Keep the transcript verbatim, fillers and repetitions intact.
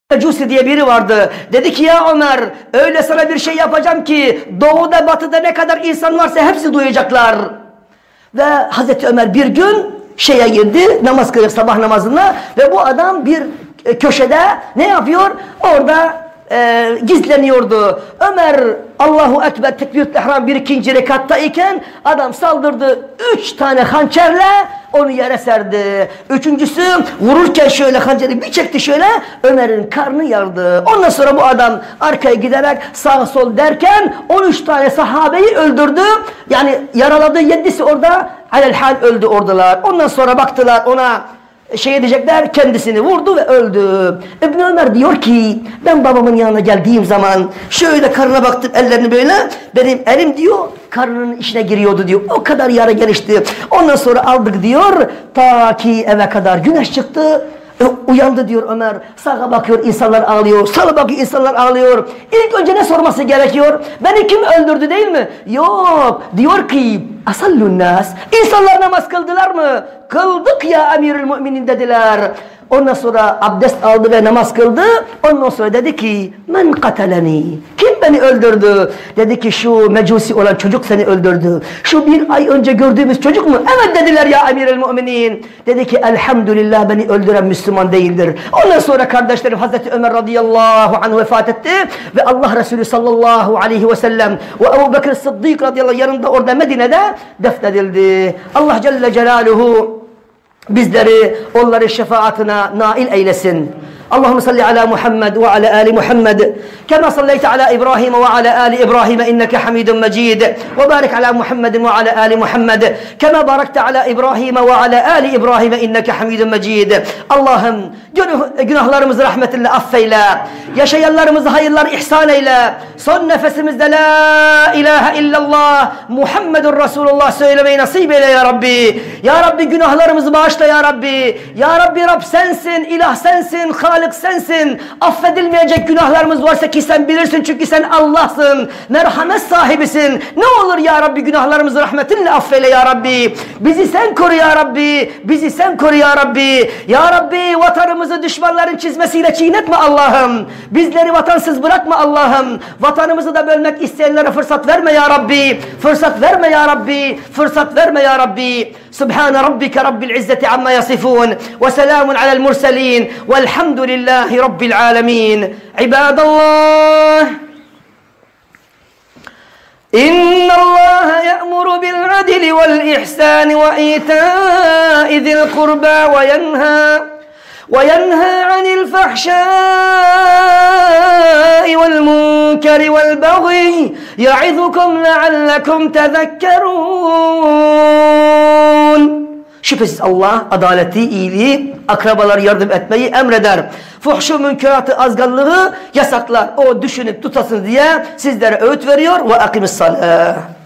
Mecusi diye biri vardı. Dedi ki ya Ömer, öyle sana bir şey yapacağım ki doğuda batıda ne kadar insan varsa hepsi duyacaklar. Ve Hazreti Ömer bir gün şeye girdi, namaz kılacak sabah namazına ve bu adam bir köşede ne yapıyor? Orada e, gizleniyordu. Ömer Allahu Ekber tekbir-ül ihram bir ikinci rekatta iken adam saldırdı. Üç tane hançerle onu yere serdi. Üçüncüsü vururken şöyle hançeri bir çekti şöyle, Ömer'in karnı yardı. Ondan sonra bu adam arkaya giderek sağ sol derken on üç tane sahabeyi öldürdü. Yani yaraladı, yedisi orada alelhal öldü oradalar. Ondan sonra baktılar ona, şey edecekler, kendisini vurdu ve öldü. İbn Ömer diyor ki ben babamın yanına geldiğim zaman şöyle karnına baktım, ellerini böyle, benim elim diyor karnının içine giriyordu diyor. O kadar yara gelişti. Ondan sonra aldık diyor ta ki eve kadar güneş çıktı. Uyandı diyor Ömer. Sağa bakıyor, insanlar ağlıyor. Sola bakıyor, insanlar ağlıyor. İlk önce ne sorması gerekiyor? Beni kim öldürdü değil mi? Yok. Diyor ki asallun nas. İnsanlar namaz kıldılar mı? Kıldık ya emirül müminin dediler. Ondan sonra abdest aldı ve namaz kıldı. Ondan sonra dedi ki men kateleni. Kim beni öldürdü? Dedi ki şu mecusi olan çocuk seni öldürdü. Şu bir ay önce gördüğümüz çocuk mu? Evet dediler ya emirel müminin. Dedi ki elhamdülillah beni öldüren Müslüman değildir. Ondan sonra kardeşlerim Hazreti Ömer radıyallahu anh vefat etti. Ve Allah Resulü sallallahu aleyhi ve sellem ve Ebu Bekir Sıddık radıyallahu anh yanında orada Medine'de defnedildi. Allah Celle Celaluhu bizleri onların şefaatine nail eylesin. Allahümme salli ala Muhammed ve ala ali Muhammed kema salleyte ala İbrahim ve ala ali İbrahim inneke hamidun mecid ve barik ala Muhammed ve ala ali Muhammed kema barakte ala İbrahim ve ala ali İbrahim inneke hamidun mecid. Allah'ım günahlarımızı rahmetinle affeyle, yaşayanlarımızı hayırlar ihsan eyle, son nefesimizde la ilahe illallah Muhammedun Resulullah söylemeyi nasip eyle ya Rabbi. Ya Rabbi günahlarımızı bağışla ya Rabbi. Ya Rabbi Rab sensin, ilah sensin, Halik sensin. Affedilmeyecek günahlarımız varsa ki sen bilirsin çünkü sen Allah'sın. Merhamet sahibisin. Ne olur ya Rabbi günahlarımızı rahmetinle affeyle ya Rabbi. Bizi sen koru ya Rabbi. Bizi sen koru ya Rabbi. Ya Rabbi vatanımızı düşmanların çizmesiyle çiğnetme Allah'ım. Bizleri vatansız bırakma Allah'ım. Vatanımızı da bölmek isteyenlere fırsat verme ya Rabbi. Fırsat verme ya Rabbi. Fırsat verme ya Rabbi. Subhane rabbike rabbil izzeti amma yasifun. Ve selamun alel murselin. Velhamdülillahi rabbil alemin. İbadallah. إن الله يأمر بالعدل والإحسان وإيتاء ذي القربى وينهى وينهى عن الفحشاء والمنكر والبغي يعظكم لعلكم تذكرون. Şüphesiz Allah adaleti, iyiliği, akrabalara yardım etmeyi emreder. Fuhşu münkeratı, azganlığı yasaklar. O düşünüp tutasın diye sizlere öğüt veriyor. Ve akimis salah.